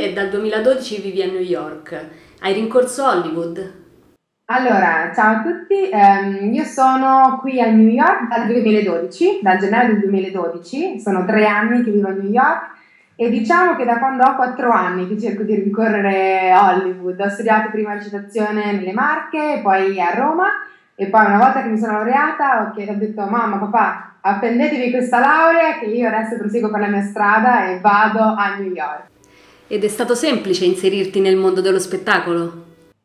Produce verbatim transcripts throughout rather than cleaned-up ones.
e dal duemiladodici vivi a New York. Hai rincorso Hollywood? Allora, ciao a tutti, ehm, io sono qui a New York dal duemiladodici, dal gennaio del duemiladodici, sono tre anni che vivo a New York e diciamo che da quando ho quattro anni che cerco di rincorrere Hollywood. Ho studiato prima recitazione nelle Marche, poi a Roma e poi una volta che mi sono laureata ho, ho detto mamma, papà, appendetevi questa laurea che io adesso proseguo per la mia strada e vado a New York. Ed è stato semplice inserirti nel mondo dello spettacolo?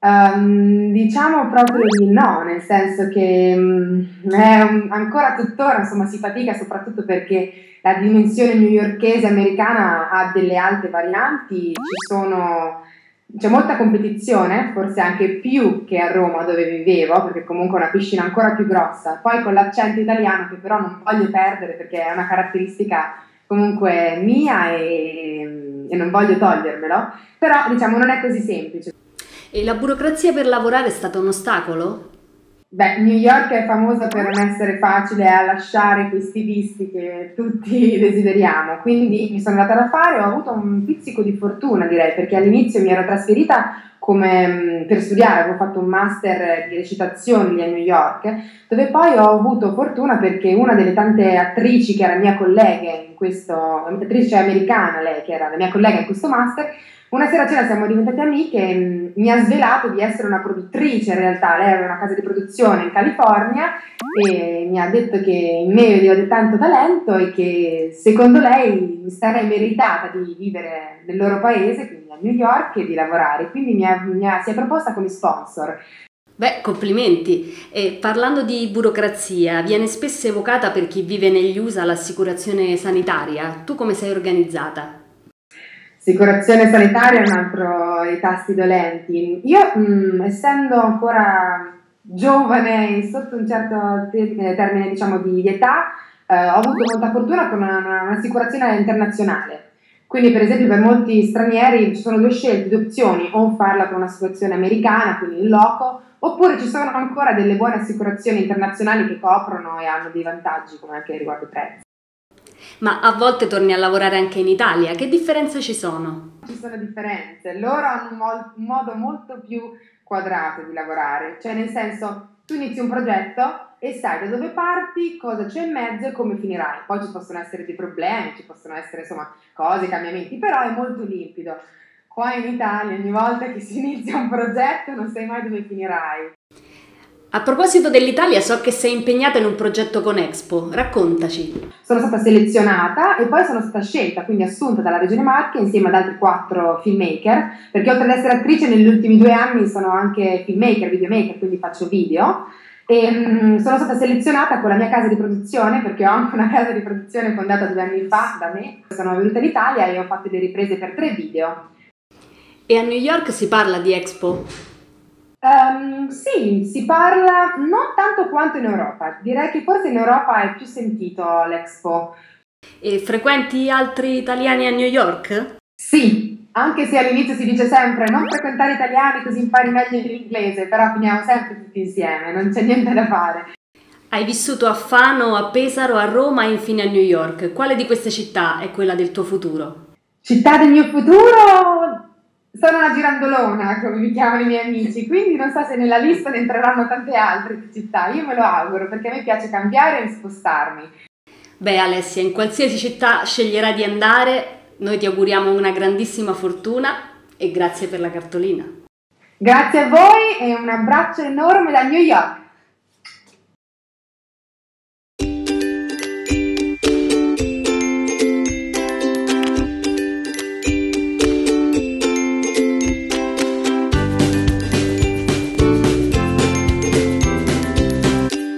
Um, diciamo proprio di no, nel senso che um, è un, ancora tuttora insomma si fatica, soprattutto perché la dimensione newyorkese americana ha delle alte varianti, ci sono, c'è molta competizione, forse anche più che a Roma dove vivevo, perché comunque è una piscina ancora più grossa, poi con l'accento italiano che però non voglio perdere perché è una caratteristica comunque mia e, e non voglio togliermelo, però diciamo non è così semplice. E la burocrazia per lavorare è stato un ostacolo? Beh, New York è famosa per non essere facile a lasciare questi visti che tutti desideriamo, quindi mi sono andata da fare, ho avuto un pizzico di fortuna direi, perché all'inizio mi ero trasferita come per studiare, avevo fatto un master di recitazione lì a New York, dove poi ho avuto fortuna perché una delle tante attrici che era mia collega in questo, attrice americana lei che era la mia collega in questo master, una sera a cena siamo diventate amiche e mi ha svelato di essere una produttrice in realtà, lei aveva una casa di produzione in California e mi ha detto che in me vedevo tanto talento e che secondo lei mi sarei meritata di vivere nel loro paese, quindi a New York, e di lavorare, quindi mi, ha, mi ha, si è proposta come sponsor. Beh, complimenti. E parlando di burocrazia, viene spesso evocata per chi vive negli U S A l'assicurazione sanitaria. Tu come sei organizzata? Assicurazione sanitaria è un altro dei tasti dolenti. Io, mh, essendo ancora giovane, sotto un certo termine diciamo di età, eh, ho avuto molta fortuna con una, un'assicurazione internazionale. Quindi, per esempio, per molti stranieri ci sono due scelte, due opzioni: o farla con un'assicurazione americana, quindi in loco, oppure ci sono ancora delle buone assicurazioni internazionali che coprono e hanno dei vantaggi, come anche riguardo i prezzi. Ma a volte torni a lavorare anche in Italia, che differenze ci sono? Ci sono differenze, loro hanno un, mo- un modo molto più quadrato di lavorare, cioè nel senso tu inizi un progetto e sai da dove parti, cosa c'è in mezzo e come finirai, poi ci possono essere dei problemi, ci possono essere insomma cose, cambiamenti, però è molto limpido. Qua in Italia ogni volta che si inizia un progetto non sai mai dove finirai. A proposito dell'Italia, so che sei impegnata in un progetto con Expo, raccontaci. Sono stata selezionata e poi sono stata scelta, quindi assunta dalla Regione Marche insieme ad altri quattro filmmaker, perché oltre ad essere attrice negli ultimi due anni sono anche filmmaker, videomaker, quindi faccio video. E mh, sono stata selezionata con la mia casa di produzione, perché ho anche una casa di produzione fondata due anni fa da me. Sono venuta in Italia e ho fatto le riprese per tre video. E a New York si parla di Expo? Um, sì, si parla non tanto quanto in Europa, direi che forse in Europa è più sentito l'Expo. E frequenti altri italiani a New York? Sì, anche se all'inizio si dice sempre non frequentare italiani così impari meglio l'inglese, però finiamo sempre tutti insieme, non c'è niente da fare. Hai vissuto a Fano, a Pesaro, a Roma e infine a New York. Quale di queste città è quella del tuo futuro? Città del mio futuro? Sono una girandolona, come mi chiamano i miei amici, quindi non so se nella lista ne entreranno tante altre città. Io me lo auguro perché a me piace cambiare e spostarmi. Beh, Alessia, in qualsiasi città sceglierai di andare, noi ti auguriamo una grandissima fortuna e grazie per la cartolina. Grazie a voi e un abbraccio enorme da New York.